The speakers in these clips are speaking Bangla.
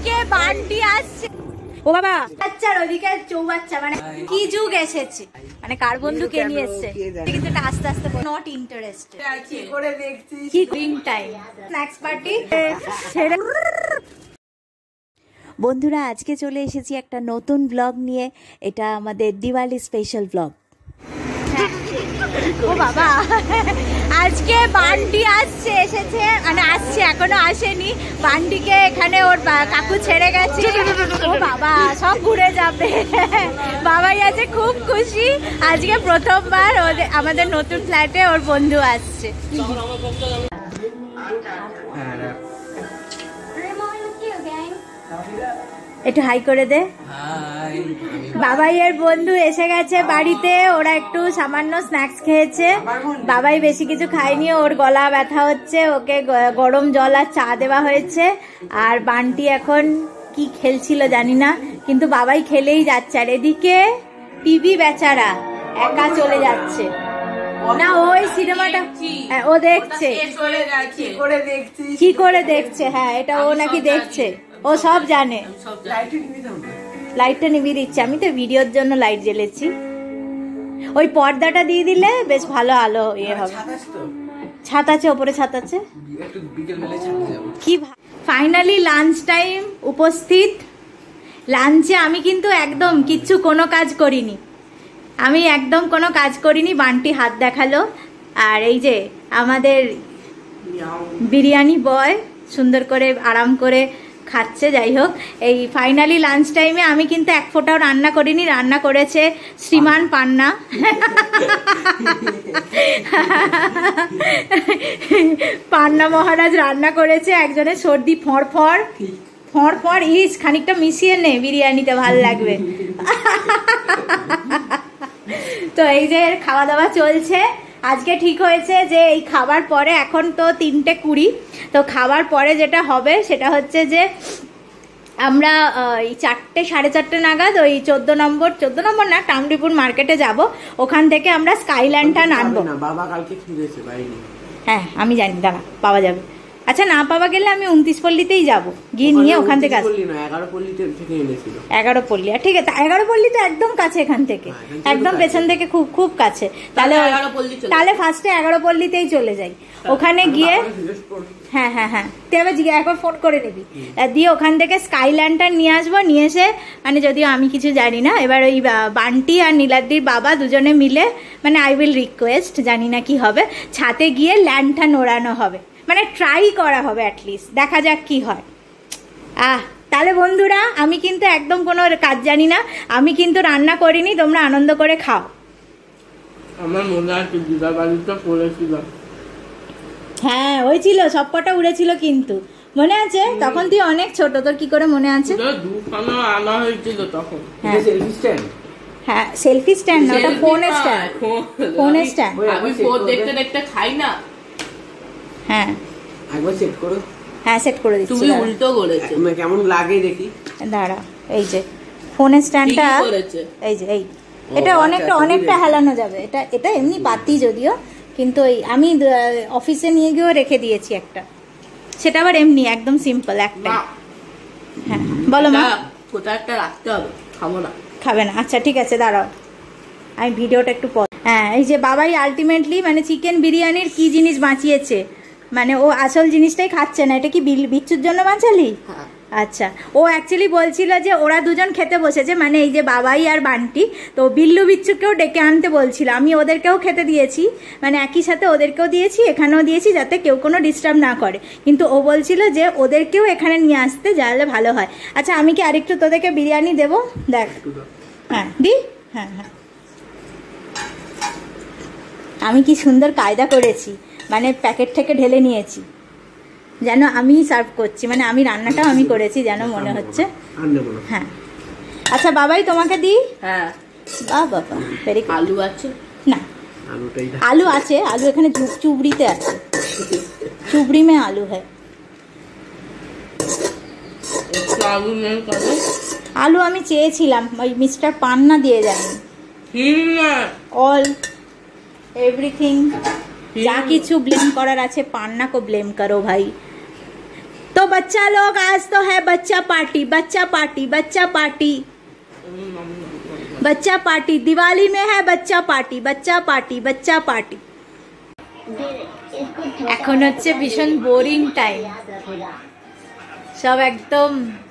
আজকে বান্টি আসছে। ও বাবা, বাচ্চার ওদিকে চৌবাচ্চা, মানে কি যুগ এসেছে, মানে কার বন্ধুকে নিয়ে এসছে কিন্তু এটা আস্তে আস্তে নট ইন্টারেস্টেড। কি করে দেখছিস কি ড্রিঙ্ক টাইম স্ন্যাক্স পার্টি। বন্ধুরা, আজকে চলে এসেছি একটা নতুন ব্লগ নিয়ে। এটা আমাদের দিওয়ালি স্পেশাল ব্লগ। ও বাবা, আজকে বান্টি এসেছে, মানে আসছে, এখনো আসেনি। বান্টিকে এখানে ওর কাকু ছেড়ে গেছে। ও বাবা, সব ঘুরে যাবে। বাবাই আছে খুব খুশি, আজকে প্রথমবার আমাদের নতুন ফ্ল্যাটে ওর বন্ধু আসছে। একটু হাই করে দে। বাবাইয়ের বন্ধু এসে গেছে বাড়িতে, ওরা একটু সামান্য স্ন্যাক্স খেয়েছে। বাবাই বেশি কিছু খায়নি, ওর গলা ব্যথা হচ্ছে, ওকে গরম জল আর চা দেওয়া হয়েছে। আর বান্টি এখন কি খেলছিল জানি না, কিন্তু বাবাই খেলেই যাচ্ছে। আর এদিকে টিভি বেচারা একা চলে যাচ্ছে না, ওই সিনেমাটা ও দেখছে। কি করে দেখছে? হ্যাঁ, এটা ও নাকি দেখছে, ও সব জানে। লাইটটা নিভিয়ে দিচ্ছে, আমি তো ভিডিওর জন্য লাইট জ্বেলেছি। ওই পর্দাটা দিয়ে দিলে বেশ ভালো আলো ইয়ে হবে। ছাদ আছে, ওপরে ছাদ আছে। কি ফাইনালি লাঞ্চ টাইম উপস্থিত। লাঞ্চে আমি কিন্তু একদম কিচ্ছু কোনো কাজ করিনি, আমি একদম কোনো কাজ করিনি। বান্টি হাত দেখালো, আর এই যে আমাদের বিরিয়ানি বয় সুন্দর করে আরাম করে খাচ্ছে। যাই হোক, এই ফাইনালি লাঞ্চ টাইমে আমি কিন্তু এক ফোঁটাও রান্না করিনি, রান্না করেছে শ্রীমান পান্না। পান্না মহারাজ রান্না করেছে। একজনের সর্দি ফড়ফড় ফড়ফড়, ইস খানিকটা মিশিয়ে নে, বিরিয়ানিতে ভাল লাগবে। তো এই যে খাওয়া দাওয়া চলছে। আজকে ঠিক হয়েছে যে এই খাবার পরে, এখন তো 3:20, তো খাবার পরে যেটা হবে সেটা হচ্ছে যে আমরা এই 4টে 4:30 নাগাদ ওই 14 নম্বর না, টামরিপুর মার্কেটে যাব। ওখান থেকে আমরা স্কাইল্যান্ডটা আনবো। বাবা কালকে খুঁজেছে বাইরে। হ্যাঁ আমি জানি, দাঁড়া, পাওয়া যাবে। আচ্ছা, না পাওয়া গেলে আমি 29 পল্লীতেই যাবো, গিয়ে নিয়ে ওখান থেকে আসবো। 11 পল্লীতে থেকে এনেছিল। 11 পল্লী, ঠিক আছে। 11 পল্লী তো একদম কাছে এখান থেকে, একদম পেছন থেকে, খুব খুব কাছে। তাহলে ফার্স্টে 11 পল্লীতেই চলে যাই। ওখানে গিয়ে হ্যাঁ হ্যাঁ হ্যাঁ, তুই আবার একবার ফোন করে নিবি, দিয়ে ওখান থেকে স্কাইল্যান্ডটা নিয়ে আসবো। নিয়ে এসে, মানে যদিও আমি কিছু জানি না, এবার ওই বান্টি আর নীলাদ্রির বাবা দুজনে মিলে, মানে আই উইল রিকোয়েস্ট, জানি না কি হবে, ছাদে গিয়ে ল্যান্ডটা নোড়ানো হবে, মানে ট্রাই করা হবে অ্যাটলিস্ট, দেখা যাক কি হয়। তাহলে বন্ধুরা, আমি কিন্তু একদম কোনো কাজ জানি না, আমি কিন্তু রান্না করিনি, তোমরা আনন্দ করে খাও। আমার মনে আছে দিদা বাড়িতে পড়েছিল। হ্যাঁ হয়েছিল, সব কটা উড়েছিল, কিন্তু মনে আছে তখন তুই অনেক ছোট, তোর কি করে মনে আছে? আনা হয়েছিল তখন। হ্যাঁ, সেলফি স্ট্যান্ড না, ওটা ফোনের স্ট্যান্ড। ফোনের স্ট্যান্ড আমি ফোন দেখতে দেখতে খাই না। হ্যাঁ একবার সেট করো। হ্যাঁ, সেট করে দিচ্ছি। তুমি উল্টো করেছো, কেমন লাগে দেখি। দাঁড়া, এই যে ফোনের স্ট্যান্ডটা, এই যে এই, এটা অনেকটা হেলানো যাবে। এটা এমনি বাতি যদিও, কিন্তু এই আমি অফিসে নিয়ে গিয়েও রেখে দিয়েছি একটা, সেটা আবার এমনি একদম সিম্পল একটা। হ্যাঁ বলো মা, কোথাও একটা রাখতে হবে, খাবো না। খাবে না? আচ্ছা ঠিক আছে, দাঁড়াও আমি ভিডিওটা একটু পর। হ্যাঁ, এই যে বাবাই আলটিমেটলি, মানে চিকেন বিরিয়ানির কি জিনিস বাঁচিয়েছে, মানে ও আসল জিনিসটাই খাচ্ছে না। এটা কি বিচ্ছুর জন্য বাঁচালি? আচ্ছা, ও অ্যাকচুয়ালি বলছিল যে ওরা দুজন খেতে বসেছে, মানে এই যে বাবাই আর বান্টি, তো বিল্লু বিচ্ছুকেও ডেকে আনতে বলছিল। আমি ওদেরকেও খেতে দিয়েছি, মানে একই সাথে ওদেরকেও দিয়েছি, এখানেও দিয়েছি, যাতে কেউ কোনো ডিস্টার্ব না করে। কিন্তু ও বলছিল যে ওদেরকেও এখানে নিয়ে আসতে, জানলে ভালো হয়। আচ্ছা, আমি কি আরেকটু তোদেরকে বিরিয়ানি দেবো? দেখ, হ্যাঁ দি, হ্যাঁ হ্যাঁ, আমি কি সুন্দর কায়দা করেছি, মানে প্যাকেট থেকে ঢেলে নিয়েছি, যেন আমি সার্ভ করছি, মানে আমি রান্নাটাও আমি করেছি যেন মনে হচ্ছে। হ্যাঁ আচ্ছা বাবাই, তোমাকে দিই। হ্যাঁ বাবা, ভেরি গুড। আলু আছে না? আলু আছে, আলু এখানে চুবড়িতে আছে, চুবড়ি মে আলু হ্যাঁ। আলু আমি চেয়েছিলাম, ওই মিস্টার পান্না দিয়ে যায়নি। অল এভরিথিং, যা কিছু ব্লেম করার আছে পান্না কো ব্লেম করো ভাই। তো बच्चा लोग आज तो है बच्चा पार्टी, बच्चा पार्टी, बच्चा पार्टी, बच्चा पार्टी, दिवाली में है बच्चा पार्टी, बच्चा पार्टी, बच्चा पार्टी। এখন হচ্ছে ভীষণ বোরিং টাইম, সব একদম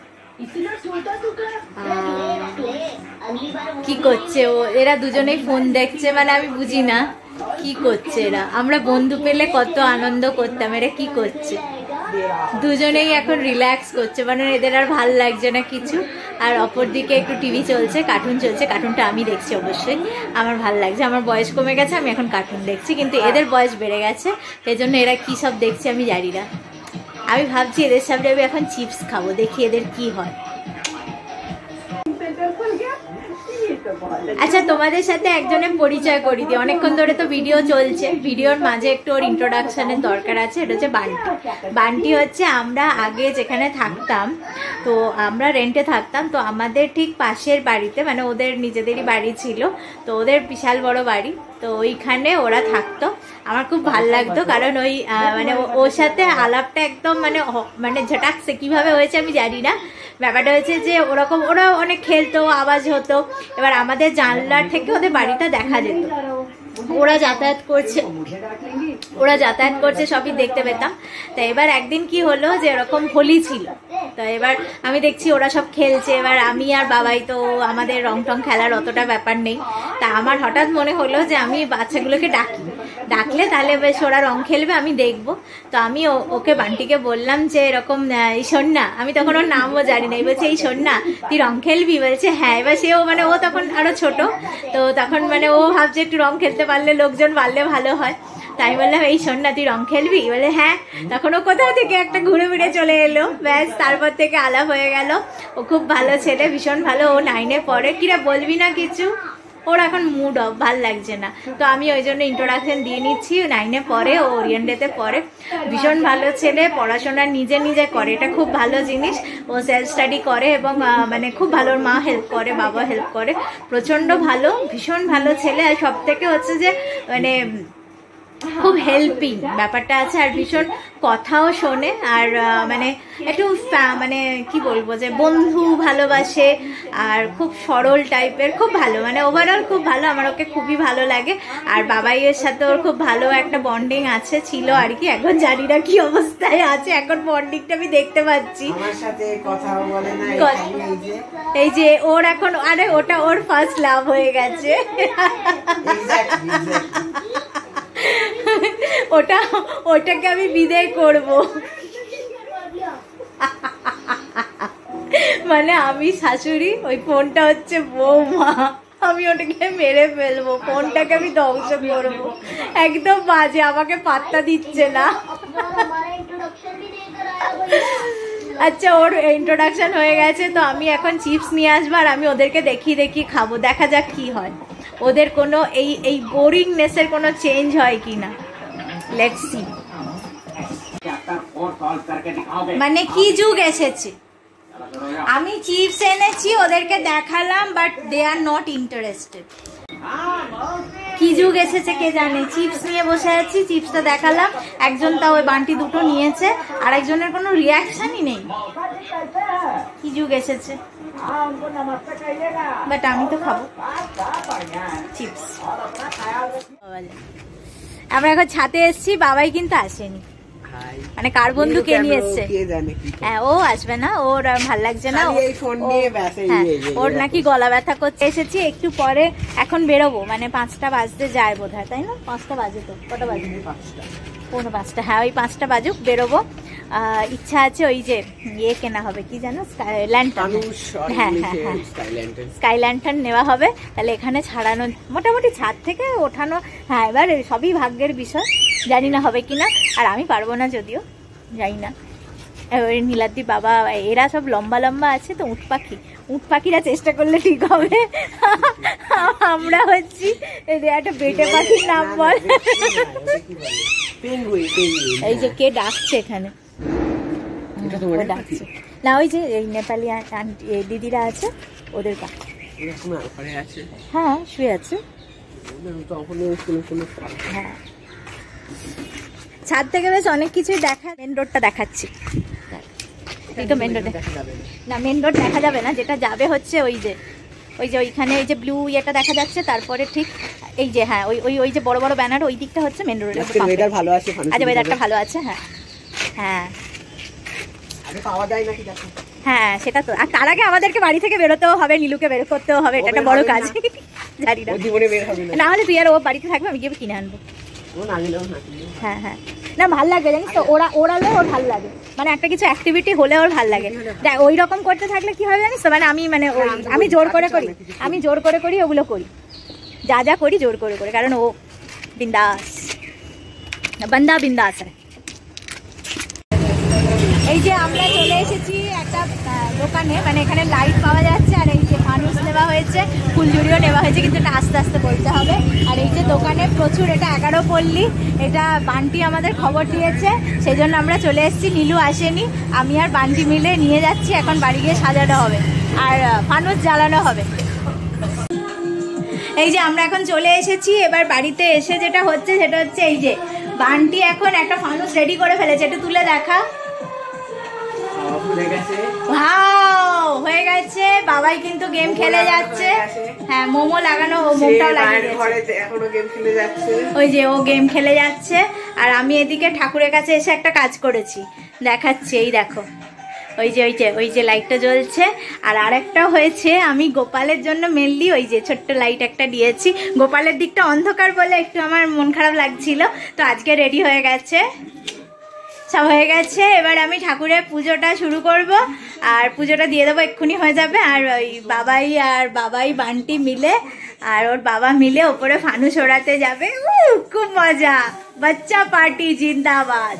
কি করছে ও, এরা দুজনেই ফোন দেখছে, মানে আমি বুঝি না কি করছে এরা। আমরা বন্ধু পেলে কত আনন্দ করতাম, এরা কি করছে? দুজনেই এখন রিল্যাক্স করছে, মানে এদের আর ভাল লাগছে না কিছু। আর অপরদিকে একটু টিভি চলছে, কার্টুন চলছে, কার্টুনটা আমি দেখছি অবশ্যই, আমার ভাল লাগছে। আমার বয়স কমে গেছে, আমি এখন কার্টুন দেখছি, কিন্তু এদের বয়স বেড়ে গেছে, সেই জন্য এরা কী সব দেখছে আমি জানি না। আমি ভাবছি এদের সামনে আমি এখন চিপস খাবো, দেখি এদের কি হয়। আচ্ছা, তোমাদের সাথে একজনের পরিচয় করি দিই, অনেকক্ষণ ধরে তো ভিডিও চলছে, ভিডিওর মাঝে একটু ওর ইন্ট্রোডাকশনের দরকার আছে। এটা হচ্ছে বান্টি। বান্টি হচ্ছে আমরা আগে যেখানে থাকতাম, তো আমরা রেন্টে থাকতাম, তো আমাদের ঠিক পাশের বাড়িতে, মানে ওদের নিজেদেরই বাড়ি ছিল, তো ওদের বিশাল বড় বাড়ি, তো ওইখানে ওরা থাকতো। আমার খুব ভাল লাগতো, কারণ ওই মানে ওর সাথে আলাপটা একদম মানে ঝটাকছে, কিভাবে হয়েছে আমি জানি না। ব্যাপারটা হয়েছে যে ওরকম ওরা অনেক খেলতো, আওয়াজ হতো, এবার আমাদের জানলার থেকে ওদের বাড়িটা দেখা যেত। ওরা যাতায়াত করছে সবই দেখতে পেতাম। তো এবার একদিন কি হলো যে এরকম হোলি ছিল, তো এবার আমি দেখছি ওরা সব খেলছে, এবার আমি আর বাবাই তো আমাদের রং টং খেলার অতটা ব্যাপার নেই। তা আমার হঠাৎ মনে হলো যে আমি বাচ্চাগুলোকে ডাকলে তাহলে বেশ ওরা রং খেলবে, আমি দেখবো। তো আমি ওকে বান্টিকে বললাম যে এরকম এই শোন না, আমি তখন ওর নামও জানি না, বলছে এই শোন না তুই রং খেলবি, বলছে হ্যাঁ। এবার সেও মানে ও তখন আরো ছোট, তো তখন মানে ও ভাবছে একটু রং খেলতে পারলে, লোকজন পারলে ভালো হয়। তাই বললাম এই শোন না তুই রং খেলবি, বলে হ্যাঁ। তখন ও কোথাও থেকে একটা ঘুরে ফিরে চলে এলো, ব্যাস তারপর থেকে আলাপ হয়ে গেল। ও খুব ভালো ছেলে, ভীষণ ভালো। ও 9-এ পড়ে। কিরা বলবি না কিছু? ওর এখন মুড অফ, ভাল লাগছে না, তো আমি ওই জন্য ইন্ট্রোডাকশন দিয়ে নিচ্ছি। 9-এ পড়ে, ও ওরিয়েন্টেতে পড়ে, ভীষণ ভালো ছেলে, পড়াশোনা নিজে করে, এটা খুব ভালো জিনিস। ও সেলফ স্টাডি করে এবং মানে খুব ভালো, ওর মা হেল্প করে, বাবা হেল্প করে, প্রচণ্ড ভালো, ভীষণ ভালো ছেলে। আর সব থেকে হচ্ছে যে মানে খুব হেল্পিং ব্যাপারটা আছে, আর ভীষণ কথাও শোনে, আর মানে একটু মানে কি বলবো যে বন্ধু ভালোবাসে, আর খুব সরল টাইপের, খুব ভালো, মানে ওভারঅল খুব ভালো। আমার ওকে খুবই ভালো লাগে। আর বাবাইয়ের সাথে ওর খুব ভালো একটা বন্ডিং আছে, ছিল আর কি, এখন জানি না কি অবস্থায় আছে, এখন বন্ডিংটা আমি দেখতে পাচ্ছি। এই যে ওর এখন, আরে ওটা ওর ফার্স্ট লাভ হয়ে গেছে। ওটাকে আমি বিদায় করব, মানে আমি শাশুড়ি, ওই ফোনটা হচ্ছে বৌমা, আমি ওটাকে মেরে ফেলবো, ফোনটাকে আমি ধ্বংস করবো, একদম বাজে, আমাকে পাত্তা দিচ্ছে না। আচ্ছা, ওর ইন্ট্রোডাকশন হয়ে গেছে, তো আমি এখন চিপস নিয়ে আসবো, আর আমি ওদেরকে দেখিয়ে খাবো, দেখা যাক কি হয়, ওদের কোনো এই বোরিংনেসের কোনো চেঞ্জ হয় কিনা। Let's see. মানে কি যুগ এসেছে, আমি চিপস এনেছি, ওদেরকে দেখালাম, but they are not interested. কি যুগ এসেছে কে জানে, চিপস নিয়ে বসে আছি, চিপসটা দেখালাম, একজন তাও ওই বান্টি দুটো নিয়েছে, আর একজনের কোনো রিয়াকশনই নেই। কি যুগ এসেছে, বাট আমি তো খাবো চিপস। আমরা এখন ছাদে এসেছি, বাবাই কিন্তু আসেনি, মানে কার বন্ধু কে নিয়ে এসছে, হ্যাঁ ও আসবে না, ওর ভাল লাগছে না, ওর নাকি গলা ব্যথা করছে। এসেছি একটু পরে, এখন বেরোবো, মানে 5টা বাজতে যায় বোধ হয়, তাই না? 5টা বাজে তো, কটা বাজে? 5:45, হ্যাঁ ওই 5টা বাজুক, বেরোবো। ইচ্ছা আছে ওই যে ইয়ে কেনা হবে, কি জানো, ল্যান্টার্ন, হ্যাঁ হ্যাঁ হ্যাঁ, স্কাই ল্যান্টার্ন নেওয়া হবে, তাহলে এখানে ছাড়ানো, মোটামুটি ছাদ থেকে ওঠানো, হ্যাঁ এবার সবই ভাগ্যের বিষয়, জানি না হবে কিনা, আর আমি পারবো না, যদিও জানি না। ওই নীলাদ্রি বাবা এরা সব লম্বা লম্বা আছে, তো উট পাখিরা চেষ্টা করলে ঠিক হবে। আমরা হচ্ছি একটা বেটে পাখির নাম বল, এই যে কে ডাকছে এখানে, ডাকছে না, ওই যে এই নেপালি দিদিরা আছে, ওদের পাখি, হ্যাঁ শুয়ে আছে, হ্যাঁ ছাদ থেকে বেশ অনেক কিছুই দেখা। মেন রোডটা দেখাচ্ছি, তুই তো মেন রোডে না, মেন রোড দেখা যাবে না, যেটা যাবে হচ্ছে ওই যে ওইখানে এই যে ব্লু ইয়েটা দেখা যাচ্ছে, তারপরে ঠিক এই যে হ্যাঁ ওই যে বড় বড় ব্যানার ওই দিকটা হচ্ছে মেন রোডের। ওয়েদার ভালো আছে, আচ্ছা ওয়েদারটা ভালো আছে। হ্যাঁ হ্যাঁ পাওয়া যায় নাকি দেখো। হ্যাঁ সেটা তো, আর তার আগে আমাদেরকে বাড়ি থেকে বেরোতেও হবে, নীলুকে বের করতেও হবে, এটা একটা বড় কাজ। জানি না না হলে তুই আর ও বাড়িতে থাকবে, আমি গিয়ে কিনে আনবো। হ্যাঁ হ্যাঁ না ভাল লাগবে জানিস তো, ওড়ালে ওর ভাল লাগে, মানে একটা কিছু অ্যাক্টিভিটি হলে ওর ভাল লাগে। দেখ ওই রকম করতে থাকলে কি হবে জানিস তো, মানে আমি জোর করে করি ওগুলো করি, যা করি জোর করে, কারণ ও বিন্দাস বান্দা বিন্দাস। এই যে আমরা চলে এসেছি একটা দোকানে, মানে এখানে লাইট পাওয়া যাচ্ছে, আর এই যে ফানুস নেওয়া হয়েছে, ফুলঝুরিও নেওয়া হয়েছে, কিন্তু এটা আস্তে আস্তে বলতে হবে। আর এই যে দোকানে প্রচুর, এটা 11 পল্লী, এটা বান্টি আমাদের খবর দিয়েছে, সেই জন্য আমরা চলে এসেছি। নীলু আসেনি, আমি আর বান্টি মিলে নিয়ে যাচ্ছি, এখন বাড়ি গিয়ে সাজানো হবে আর ফানুস জ্বালানো হবে। এই যে আমরা এখন চলে এসেছি, এবার বাড়িতে এসে যেটা হচ্ছে সেটা হচ্ছে এই যে বান্টি এখন একটা ফানুস রেডি করে ফেলেছে, একটু তুলে দেখা। হয়ে গেছে, বাবাই কিন্তু গেম খেলে যাচ্ছে। হ্যাঁ মোমো লাগানো, মোমটাও লাগিয়ে ওই যে ও গেম খেলে যাচ্ছে, আর আমি এদিকে ঠাকুরের কাছে এসে একটা কাজ করেছি, দেখাচ্ছি। এই দেখো ওই যে লাইটটা জ্বলছে, আর আরেকটা হয়েছে, আমি গোপালের জন্য মেনলি ওই যে ছোট্ট লাইট একটা দিয়েছি। গোপালের দিকটা অন্ধকার বলে একটু আমার মন খারাপ লাগছিল, তো আজকে রেডি হয়ে গেছে, সব হয়ে গেছে। এবার আমি ঠাকুরের পুজোটা শুরু করব, আর পুজোটা দিয়ে দেবো, এক্ষুনি হয়ে যাবে। আর ওই বাবাই বান্টি মিলে আর ওর বাবা মিলে ওপরে ফানুস ওড়াতে যাবে। খুব মজা, বাচ্চা পার্টি জিন্দাবাদ।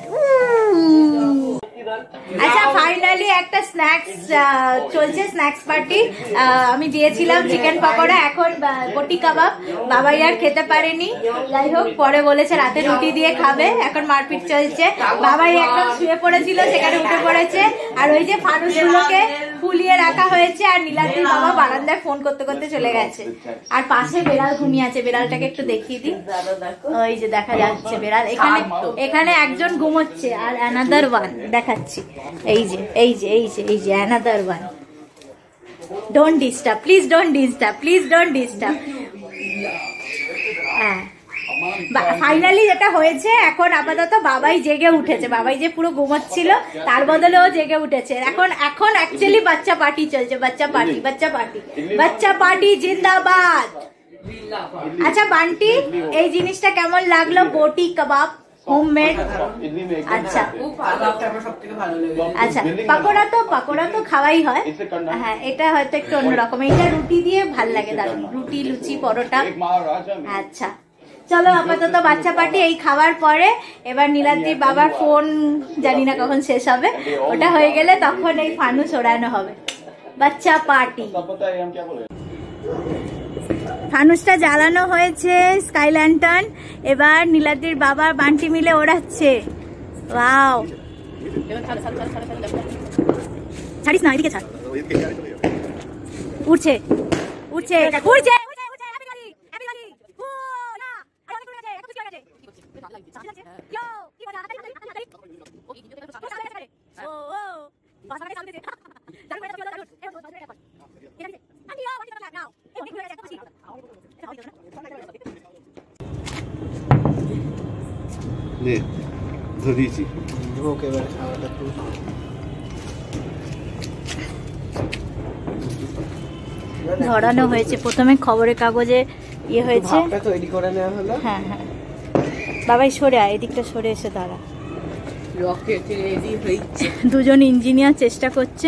আচ্ছা ফাইনালি একটা স্ন্যাক্স চলছে, স্ন্যাক্স পার্টি। আমি দিয়েছিলাম চিকেন পকোড়া, এখন বটি কাবাব, বাবাই আর খেতে পারেনি, যাই হোক পরে বলেছে রাতে রুটি দিয়ে খাবে। এখন মারপিট চলছে, বাবাই একদম শুয়ে পড়েছিল, সেখানে উঠে পড়েছে। আর ওই যে ফানুসগুলোকে ফুলিয়ে রাখা হয়েছে, আর নীলাদ্রির বাবা বারান্দায় ফোন করতে করতে চলে গেছে। আর পাশে বেড়াল ঘুমিয়ে আছে, বেড়ালটাকে একটু দেখিয়ে দিই। ওই যে দেখা যাচ্ছে বেড়াল, এখানে একজন ঘুমোচ্ছে, আর অ্যানাদার ওয়ান দেখাচ্ছি। এই যে another one. Don't disturb, please don't disturb. হ্যাঁ ফাইনালি যেটা হয়েছে, এখন আপাতত বাবাই জেগে উঠেছে, বাবাই যে পুরো ঘুমাচ্ছিল তার বদলে ও জেগে উঠেছে। এখন অ্যাকচুয়ালি বাচ্চা পার্টি চলছে, বাচ্চা পার্টি জিন্দাবাদ। আচ্ছা বান্টি, এই জিনিসটা কেমন লাগলো? বটি কাবাব হোমমেড। আচ্ছা পাকোড়া তো খাওয়াই হয়। হ্যাঁ এটা হয়তো একটু অন্যরকম, এটা রুটি দিয়ে ভাল লাগে, দারুণ, রুটি লুচি পরোটা। আচ্ছা চলো আপাতত বাচ্চা পার্টি। এই খাওয়ার পরে এবার নীলাদ্রির বাবার ফোন জানি না কখন শেষ হবে, ওটা হয়ে গেলে তখন এই ফানুস ওড়ানো হবে। বাচ্চা পার্টি। ফানুসটা জ্বালানো হয়েছে, স্কাই ল্যান্টার্ন। এবার নীলাদ্রির বাবা বান্টি মিলে ওড়াচ্ছে। ওয়াও, ছাড়িস না, এদিকে ছাড়। উঠছে ধরিয়েছি। ধরানো হয়েছে, প্রথমে খবরের কাগজে ইয়ে হয়েছে, তৈরি করে নেওয়া হলো। হ্যাঁ বাবাই সরে আয়, এদিকটা সরে এসে দাঁড়া। দুজন ইঞ্জিনিয়ার চেষ্টা করছে।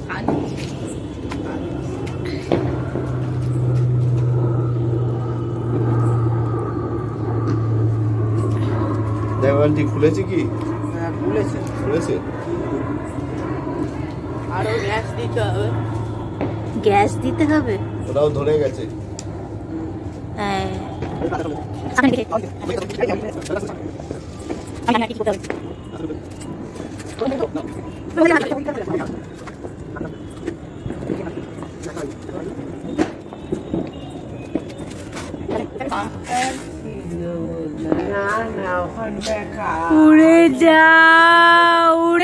দেওয়ালটি খুলেছে কি? হ্যাঁ খুলেছে। খুলেছে। আরো গ্যাস দিতে হবে। গ্যাস দিতে হবে? ওটাও ধরে গেছে। হ্যাঁ উড়ে যা উড়ে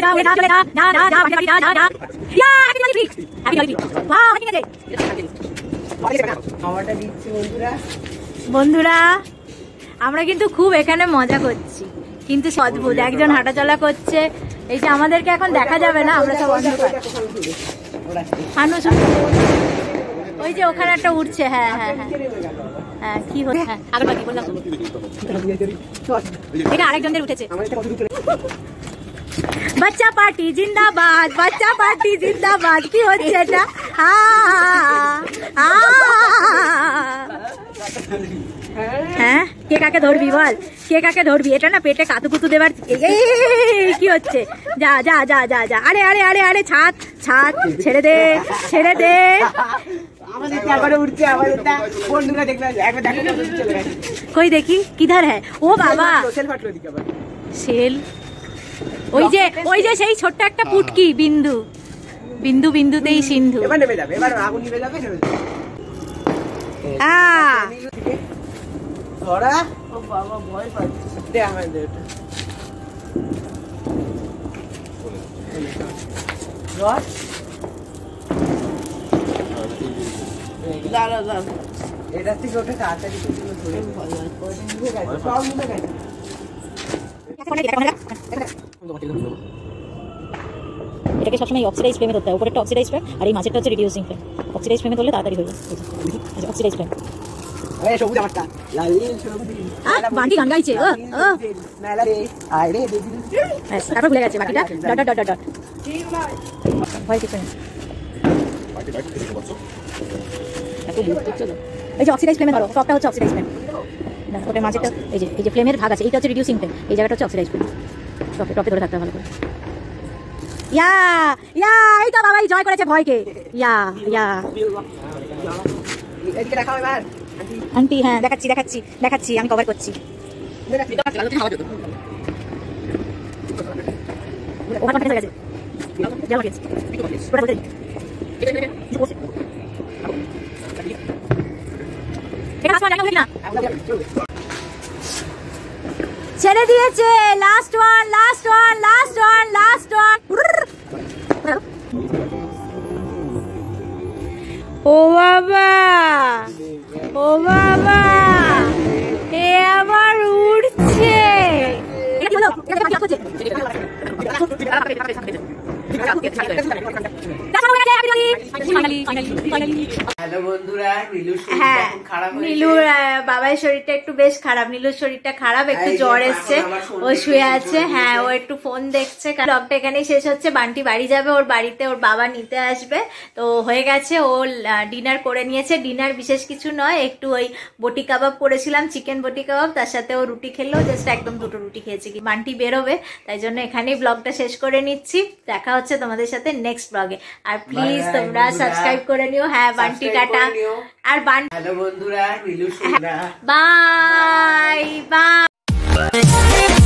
বন্ধুরা আমরা কিন্তু খুব এখানে মজা করছি, কিন্তু অদ্ভুত একজন হাঁটাচলা করছে। এই যে আমাদেরকে এখন দেখা যাবে না, আমরা সব অন্ধকার। ওই যে ওখানে একটা উঠছে। হ্যাঁ হ্যাঁ হ্যাঁ হ্যাঁ কি হচ্ছে? হ্যাঁ আগের বললাম এটা আরেকজনের উঠেছে। বাচ্চা পার্টি জিন্দাবাদ, বাচ্চা পার্টি জিন্দাবাদ। কি হচ্ছে এটা? হ্যাঁ কে কাকে ধরবি বল, কে কাকে ধরবি? এটা না পেটে কাতুকুতু দেবার। কি হচ্ছে? যা যা যা যা যা। আরে আরে আরে আরে ছাদ ছাদ ছেড়ে দে, ছেড়ে দে। কই দেখি কিধার হ্যাঁ? ও বাবা সেল। ওই যে সেই ছোট্ট একটা পুটকি বিন্দু, বিন্দু বিন্দুতেই সিন্ধু। এটা থেকে ওটা তাড়াতাড়ি এটাকে সবসময় অক্সিডাইজ ফ্লেমে ধরতে হয়। উপরেরটা অক্সিডাইজ ফ্লেম আর এই মাঝেরটা হচ্ছে রিডিউসিং ফ্লেম। অক্সিডাইজ ফ্লেমে ধরলে তাড়াতাড়ি হয়ে যায়। Oxidise flame. বান্টি গান গাইছে। তারপর ভুলে গেছে বাকিটা। ডট ডট ডট ডট ভয় কিছু নেই। এই যে অক্সিডাইজ ফ্লেমে ধরো, টপটা হচ্ছে অক্সিডাইজ ফ্লেম। ওটার মাঝেটা এই যে ফ্লেমের ভাগ আছে, এইটা হচ্ছে রিডিউসিং ফ্লেম, এই জায়গাটা হচ্ছে অক্সিডাইজ ফ্লেম। টপে ধরে থাকতে ভালো করে। ইয়া ইয়া এই তো বাবাই জয় করেছে ভয়কে। ইয়া ইয়া আন্টি হ্যাঁ দেখাচ্ছি দেখাচ্ছি দেখাচ্ছি, আমি কভার করছি। ওখানে গেছে ছেড়ে দিয়েছে। Last one last one last one last one. ও বাবা ও বাবা এ আবার উঠছে। নীলুর বাবার শরীরটা একটু বেশ খারাপ, নীলুর শরীরটা খারাপ, একটু জ্বর এসছে, ও শুয়ে আছে। হ্যাঁ ও একটু ফোন দেখছে। ব্লগটা এখানেই শেষ হচ্ছে। বান্টি বাড়ি যাবে, ওর বাড়িতে ওর বাবা নিতে আসবে। তো হয়ে গেছে, ও ডিনার করে নিয়েছে। ডিনার বিশেষ কিছু নয়, একটু ওই বটি কাবাব করেছিলাম, চিকেন বটি কাবাব, তার সাথে ও রুটি খেলো, জাস্ট একদম দুটো রুটি খেয়েছে। কি বান্টি বেরোবে, তাই জন্য এখানেই ব্লগটা শেষ করে নিচ্ছি। দেখা হচ্ছে তোমাদের সাথে নেক্সট ব্লগে। আর প্লিজ তোমরা সাবস্ক্রাইব করে নিও। হ্যাঁ বান্টি টাটা। আর হ্যালো বন্ধুরা, বাই বাই।